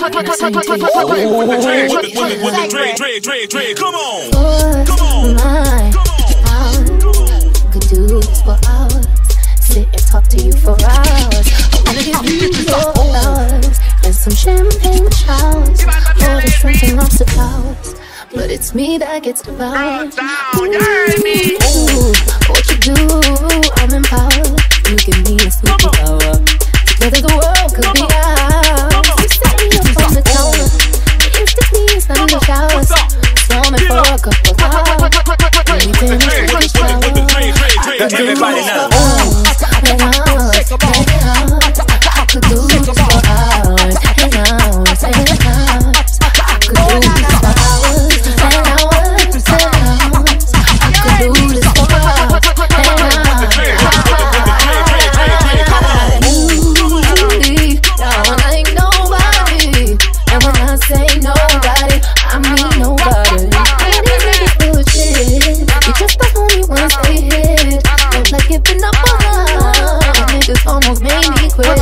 Come on. Could do this for hours. Sit and talk to you for hours. I wanna give you your flowers and some champagne showers. All the shrimp and lobster towers. But it's me that gets devoured. Ooh, what you do, I'm empowered. You give me a superpower. Together the world could be ours. You set me up on the counter. It took me a sun in the showers. Swarming for a couple hours. Everything is with the showers. Everybody know. I could do this for hours and hours and hours. I could do this for hours and hours and hours. I could do this for hours and hours. Down like nobody, and when I say nobody, I mean nobody. And these niggas bullshit. You just the homie once they hit. Don't like giving up on love. Niggas almost made me quit.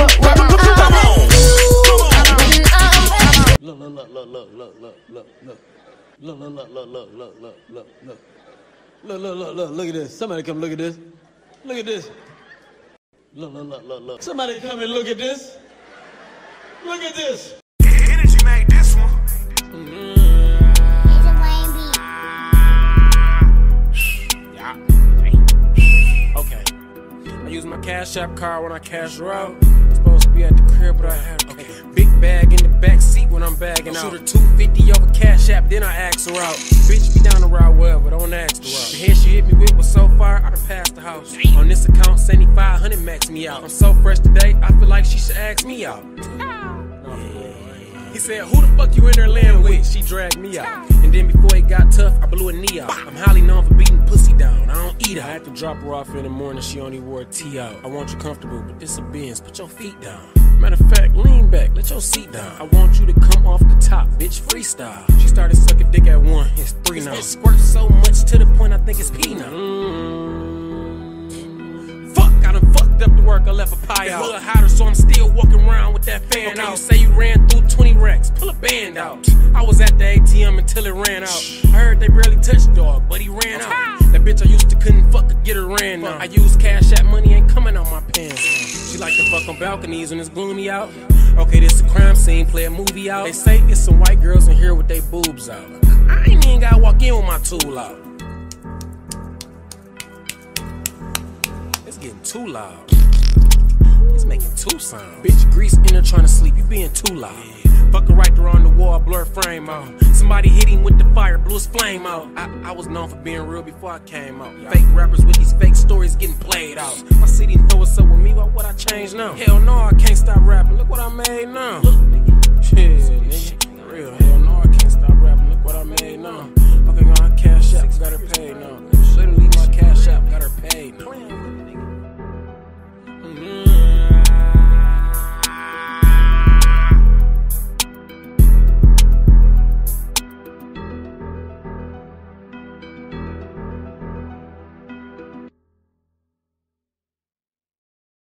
Look at this. Somebody come look at this. Look at this. Look. Somebody come and look at this. Look at this. Energy made this one. Okay. I use my Cash App card when I cash her out. Supposed to be at the crib, but I had a big bag in the back seat when I'm bagging out. Shoot her $250 over Cash App, then I ask her out. Bitch, be down the route well, but don't ask the route. The head she hit me with was so far, I done passed the house. On this account, 7500 max me out. I'm so fresh today, I feel like she should ask me out. He said, who the fuck you in there laying with? She dragged me out. And then before it got tough, I blew a knee out. I'm highly known for beating pussy down. I don't eat out. I had to drop her off in the morning, she only wore a tee out. I want you comfortable, but this a Benz. Put your feet down. Matter of fact, lean back, let your seat down. I want you to come off the top, bitch, freestyle. She started sucking dick at 1, it's 3 now. It squirts so much to the point I think it's pee now. Fuck, I done fucked up the work, I left a pie out. It's a little hotter, so I'm still walking around with that fan out. You say you ran through 20 racks, pull a band out. I was at the ATM until it ran out. I heard they barely touched dog, but he ran out. That bitch I used to couldn't fuck could get her ran out. I use Cash App, money ain't coming out my pants. She like to fuck on balconies when it's gloomy out. Okay, this a crime scene, play a movie out. They say it's some white girls in here with they boobs out. I ain't even gotta walk in with my tool out. It's getting too loud. It's making too sound. Bitch, grease in there trying to sleep, you being too loud. Fucking right there on the wall, blur frame out. Somebody hit him with the fire, blew his flame out. I was known for being real before I came out. Fake rappers with these fake stories getting played out. My city know what's up with me, what would I change now? Hell no, I can't stop rapping, look what I made now. Look, nigga, shit, nigga, real. Hell no, I can't stop rapping, look what I made now. Okay, got Cash App, got her paid now. Shouldn't leave my Cash App, got her paid now.